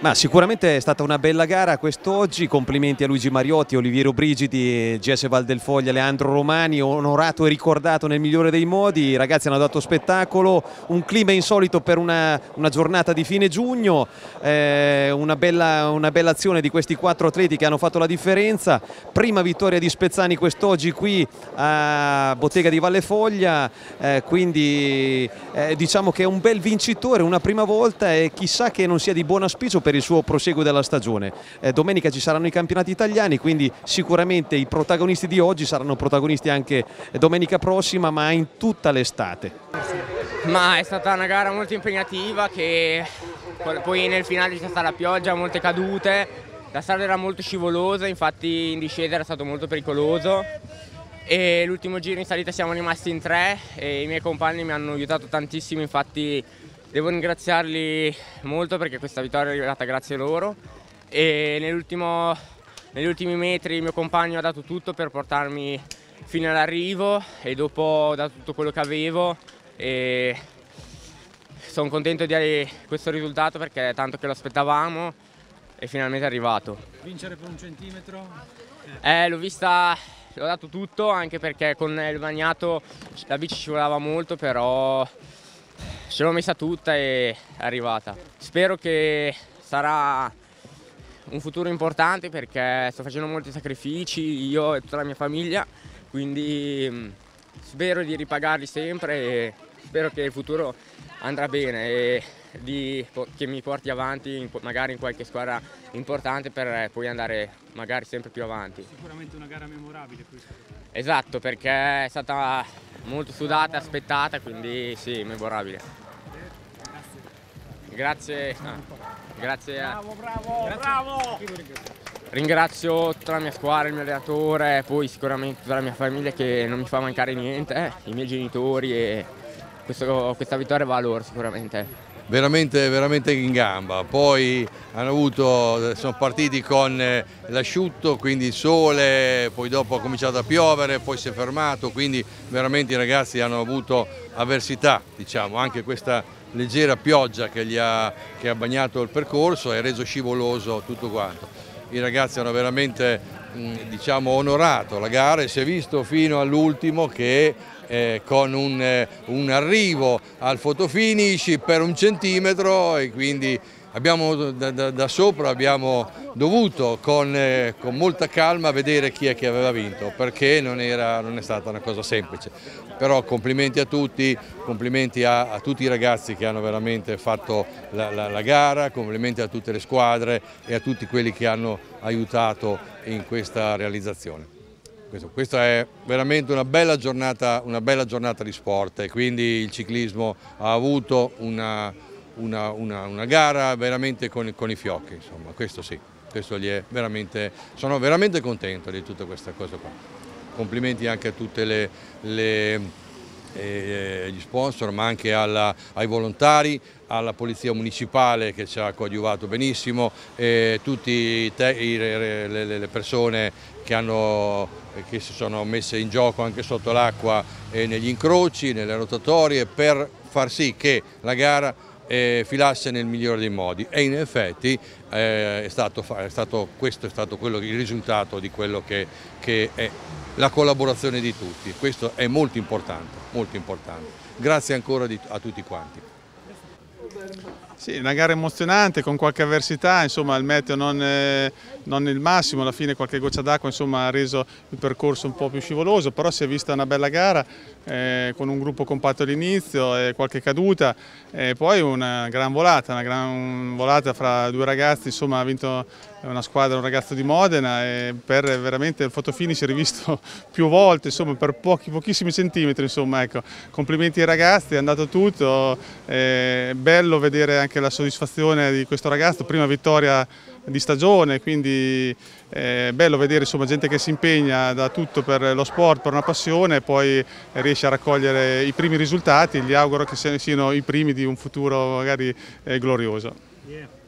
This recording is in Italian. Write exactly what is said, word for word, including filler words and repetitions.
Ma sicuramente è stata una bella gara quest'oggi, complimenti a Luigi Mariotti, Oliviero Brigidi, G S Valdelfoglia, Leandro Romani, onorato e ricordato nel migliore dei modi. I ragazzi hanno dato spettacolo, un clima insolito per una, una giornata di fine giugno, eh, una, bella, una bella azione di questi quattro atleti che hanno fatto la differenza. Prima vittoria di Spezzani quest'oggi qui a Bottega di Vallefoglia, eh, quindi eh, diciamo che è un bel vincitore, una prima volta, e chissà che non sia di buon auspicio per il suo proseguo della stagione. Eh, domenica ci saranno i campionati italiani, quindi sicuramente i protagonisti di oggi saranno protagonisti anche domenica prossima, ma in tutta l'estate. Ma è stata una gara molto impegnativa, che poi nel finale c'è stata la pioggia, molte cadute, la strada era molto scivolosa, infatti in discesa era stato molto pericoloso, e l'ultimo giro in salita siamo rimasti in tre e i miei compagni mi hanno aiutato tantissimo, infatti devo ringraziarli molto perché questa vittoria è arrivata grazie a loro, e nell'ultimo, negli ultimi metri il mio compagno ha dato tutto per portarmi fino all'arrivo, e dopo ho dato tutto quello che avevo e sono contento di questo risultato perché è tanto che lo aspettavamo e finalmente è arrivato. Vincere per un centimetro? Eh, l'ho vista, l'ho dato tutto, anche perché con il bagnato la bici ci volava molto, però ce l'ho messa tutta e è arrivata. Spero che sarà un futuro importante perché sto facendo molti sacrifici, io e tutta la mia famiglia, quindi spero di ripagarli sempre e spero che il futuro andrà bene e di, che mi porti avanti in, magari in qualche squadra importante per poi andare magari sempre più avanti. Sicuramente una gara memorabile questa. Esatto, perché è stata molto sudata e aspettata, quindi sì, memorabile. Grazie. Ah, grazie a... Bravo, bravo, bravo! Ringrazio tutta la mia squadra, il mio allenatore, poi sicuramente tutta la mia famiglia che non mi fa mancare niente, eh, i miei genitori, e questo, questa vittoria va a loro sicuramente. Veramente, veramente in gamba, poi hanno avuto, sono partiti con l'asciutto, quindi il sole, poi dopo ha cominciato a piovere, poi si è fermato, quindi veramente i ragazzi hanno avuto avversità, diciamo, anche questa leggera pioggia che, gli ha, che ha bagnato il percorso e reso scivoloso tutto quanto. I ragazzi hanno veramente diciamo, onorato la gara e si è visto fino all'ultimo che eh, con un, eh, un arrivo al fotofinish per un centimetro, e quindi abbiamo, da, da, da sopra abbiamo dovuto con, eh, con molta calma vedere chi è che aveva vinto, perché non, era, non è stata una cosa semplice. Però complimenti a tutti, complimenti a, a tutti i ragazzi che hanno veramente fatto la, la, la gara, complimenti a tutte le squadre e a tutti quelli che hanno aiutato in questa realizzazione. Questo, questa è veramente una bella giornata, una bella giornata di sport, e quindi il ciclismo ha avuto una, una, una, una gara veramente con, con i fiocchi, insomma, questo sì, questo gli è veramente, sono veramente contento di tutta questa cosa qua. Complimenti anche a tutte le, le, eh, gli sponsor, ma anche alla, ai volontari, alla Polizia Municipale che ci ha coadiuvato benissimo, e tutte le, le persone che, hanno, che si sono messe in gioco anche sotto l'acqua e negli incroci, nelle rotatorie, per far sì che la gara eh, filasse nel migliore dei modi, e in effetti eh, è stato, è stato, questo è stato quello, il risultato di quello che, che è la collaborazione di tutti. Questo è molto importante, molto importante. Grazie ancora di, a tutti quanti. Sì, una gara emozionante con qualche avversità, insomma il meteo non, eh, non il massimo, alla fine qualche goccia d'acqua ha reso il percorso un po' più scivoloso, però si è vista una bella gara eh, con un gruppo compatto all'inizio e qualche caduta, e poi una gran volata, una gran volata fra due ragazzi, insomma ha vinto una squadra, un ragazzo di Modena, e per veramente il fotofinish rivisto più volte, insomma per pochi, pochissimi centimetri, insomma ecco, complimenti ai ragazzi, è andato tutto, è bello vedere anche la soddisfazione di questo ragazzo, prima vittoria di stagione, quindi è bello vedere insomma gente che si impegna da tutto per lo sport, per una passione, e poi riesce a raccogliere i primi risultati. Gli auguro che siano i primi di un futuro magari eh, glorioso. Yeah.